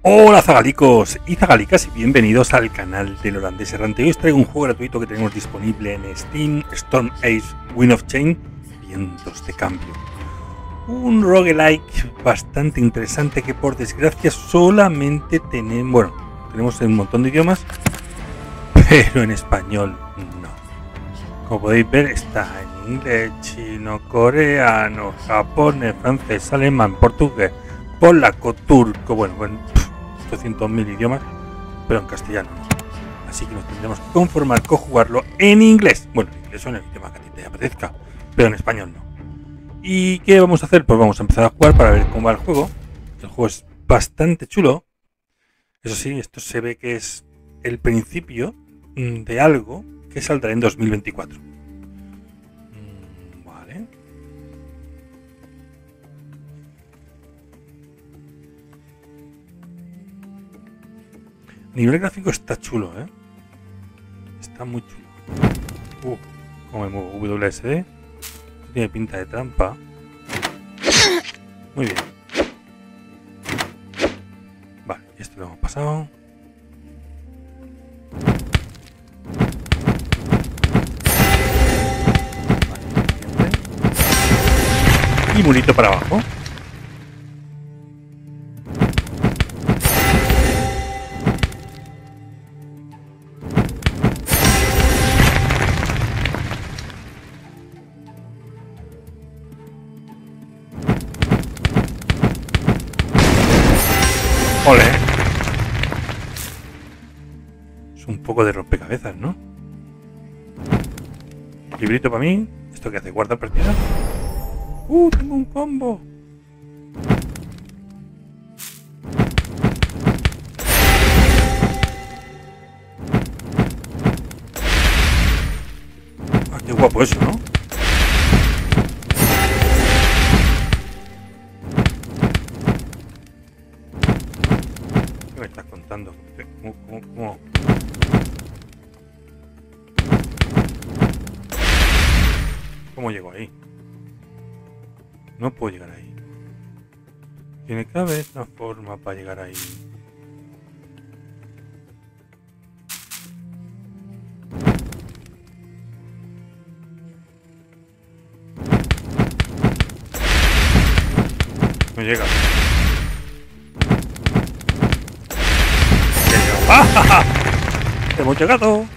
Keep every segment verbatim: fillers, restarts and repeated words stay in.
Hola zagalicos y zagalicas y bienvenidos al canal del Holandés Errante. Hoy os traigo un juego gratuito que tenemos disponible en Steam, Storm Age Wind of Change, Vientos de Cambio. Un roguelike bastante interesante que por desgracia solamente tenemos, bueno, tenemos en un montón de idiomas, pero en español no. Como podéis ver está en inglés, chino, coreano, japonés, francés, alemán, portugués, polaco, turco, bueno, bueno, ochocientos mil idiomas, pero en castellano no. Así que nos tendremos que conformar con jugarlo en inglés. Bueno, en inglés o en el idioma que a ti te apetezca, pero en español no. ¿Y qué vamos a hacer? Pues vamos a empezar a jugar para ver cómo va el juego. El juego es bastante chulo. Eso sí, esto se ve que es el principio de algo que saldrá en dos mil veinticuatro. Vale. A nivel gráfico está chulo, ¿eh? Está muy chulo. Uh, como me muevo W S D. Tiene pinta de trampa. Muy bien. Vale, esto lo hemos pasado. Vale, y mulito para abajo. Ole. Es un poco de rompecabezas, ¿no? Librito para mí. ¿Esto qué hace? ¿Guarda partida? ¡Uh! Tengo un combo. Ah, qué guapo eso, ¿no? ¿Qué me estás contando? ¿Cómo, cómo, cómo? ¿Cómo llego ahí? No puedo llegar ahí. Tiene que haber una forma para llegar ahí. No llega. ¡Ah! ¡Hemos llegado!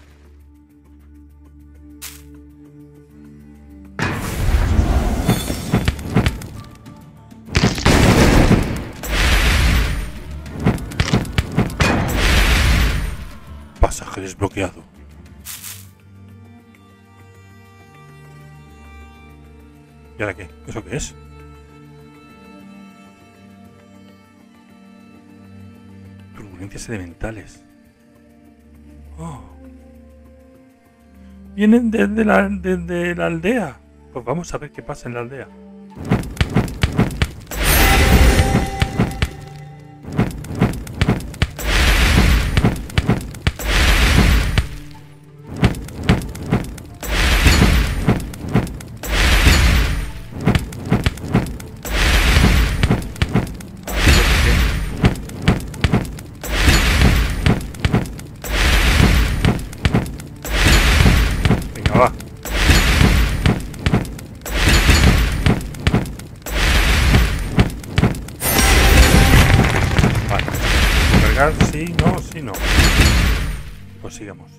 Pasaje desbloqueado. ¿Y ahora qué? ¿Eso qué es? Turbulencias elementales. Oh. Vienen desde la, desde la aldea. Pues vamos a ver qué pasa en la aldea. Va. Vale. Cargar, sí, no, sí, no. Pues sigamos.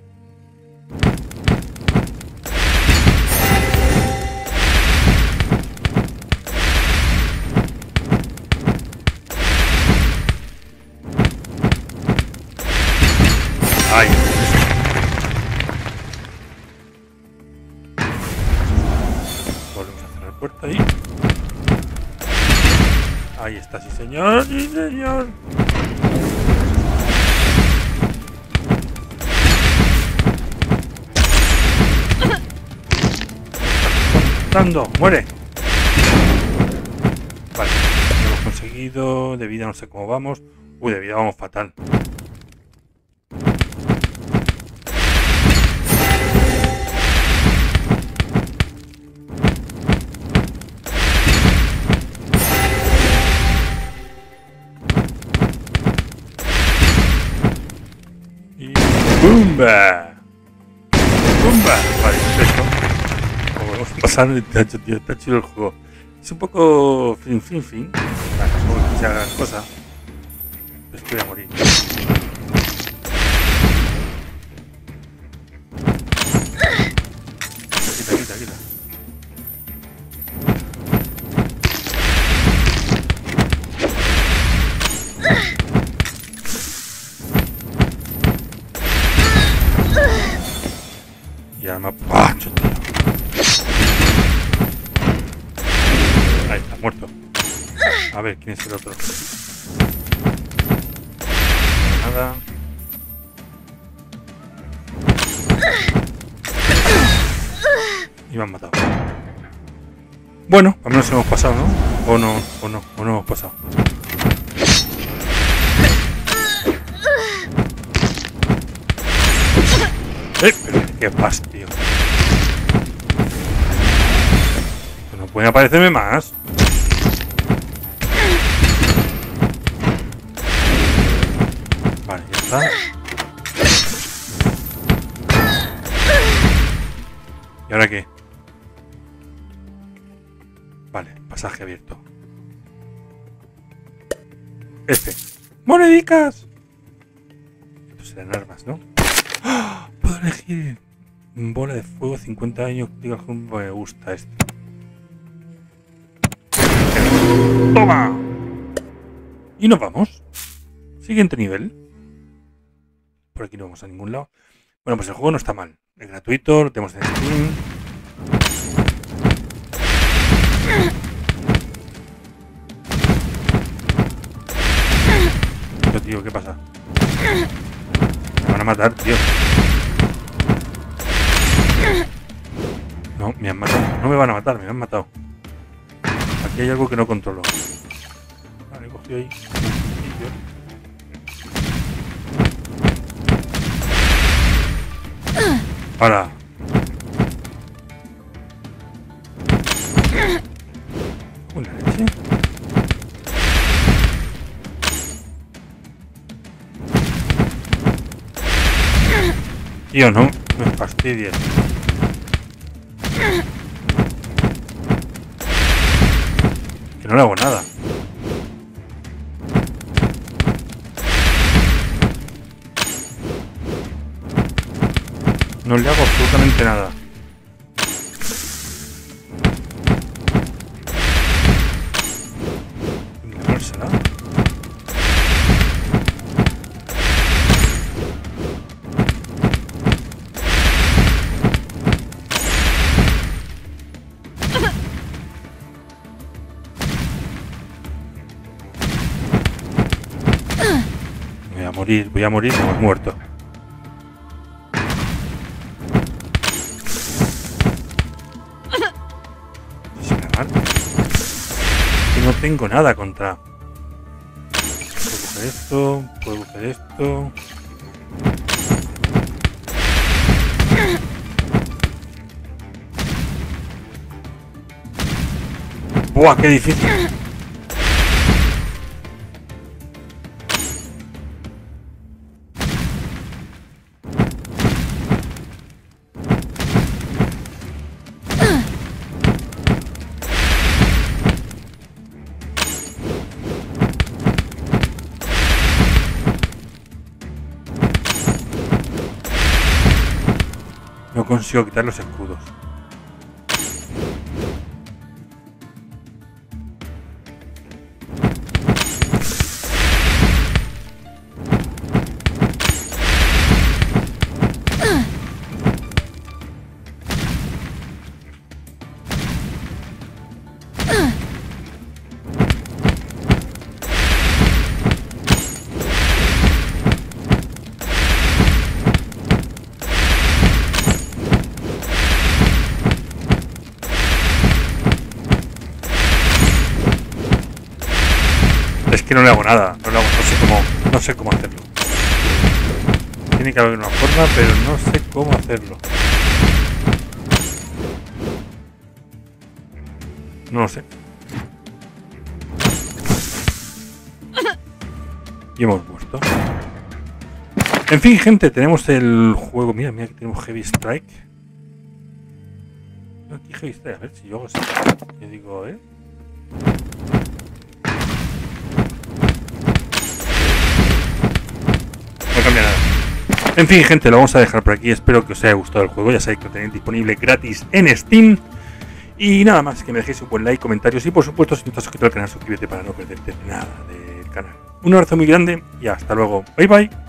Ay. Volvemos a cerrar la puerta ahí. Ahí está, sí señor, sí señor. Dando, muere. Vale, lo hemos conseguido. De vida no sé cómo vamos. Uy, de vida vamos fatal. ¡Pumba! ¡Pumba! Vale, perfecto. Como vamos a pasar, está, tío, está chido el juego. Es un poco fin, fin, fin. Vale, como que se haga cosa. Estoy a morir. Quita, quita, quita. Y además, ¡ah, tío! Ahí está, muerto. A ver, ¿quién es el otro? Nada. Y me han matado. Bueno, al menos hemos pasado, ¿no? O no, o no, o no hemos pasado. ¡Eh! Pero qué vas, tío. Pues no pueden aparecerme más. Vale, ya está. ¿Y ahora qué? Vale, pasaje abierto. Este. ¡Monedicas! Estos serán armas, ¿no? ¡Oh! Puedo elegir bola de fuego, cincuenta años. Digo, me gusta este. ¡Toma! Y nos vamos. Siguiente nivel. Por aquí no vamos a ningún lado. Bueno, pues el juego no está mal. Es gratuito, lo tenemos en Steam. Tío, tío, ¿qué pasa? Me van a matar, tío. No, me han matado. No me van a matar, me han matado. Aquí hay algo que no controlo. Vale, he cogido ahí. Ahora. Una leche. Tío, no me fastidies. Que no le hago nada. No le hago absolutamente nada. ¿No será? Voy a morir, voy a morir, me he muerto. No tengo nada contra. Puedo coger esto, puedo coger esto. ¡Buah, qué difícil! No consigo quitar los escudos. Es que no le hago nada, no le hago, no sé cómo, no sé cómo hacerlo. Tiene que haber una forma, pero no sé cómo hacerlo. No lo sé. Y hemos muerto. En fin, gente, tenemos el juego. Mira, mira que tenemos Heavy Strike. No, aquí Heavy Strike, a ver si yo hago así. Yo digo, ¿eh? No cambia nada. En fin, gente, lo vamos a dejar por aquí. Espero que os haya gustado el juego. Ya sabéis que lo tenéis disponible gratis en Steam. Y nada más, que me dejéis un buen like, comentarios y por supuesto, si no estás suscrito al canal, suscríbete para no perderte nada del canal. Un abrazo muy grande y hasta luego. Bye bye.